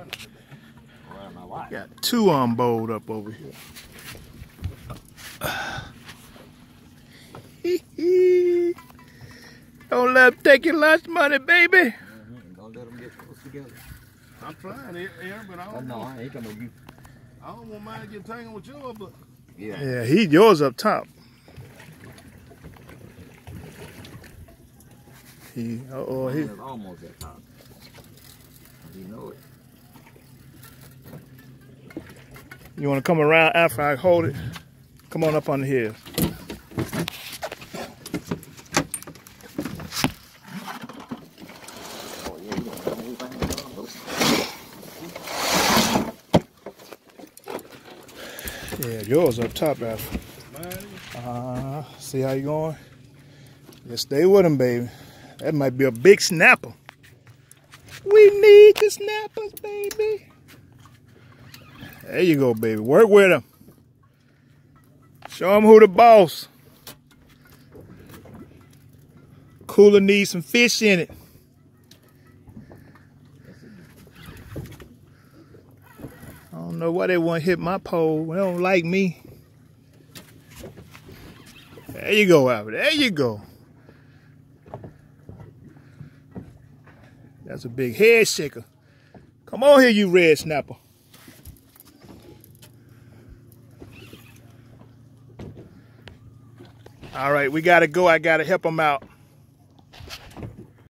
Got two bowled up over here. Don't let them take your lunch money, baby. Don't let them get close together. I'm trying it, Aaron, but I don't No, know. I ain't talking about you. I don't want mine to get tangled with yours, but Yeah, yours up top. He almost at top. You know it. You want to come around after I hold it? Come on up on the hill. Yeah, yours up top, Alpha. See how you going? Just stay with him, baby. That might be a big snapper. We need the snappers, baby. There you go, baby. Work with him. Show him who the boss. Cooler needs some fish in it. I don't know why they want to hit my pole. They don't like me. There you go, Albert. There you go. That's a big head shaker. Come on here, you red snapper. All right, we got to go. I got to help them out.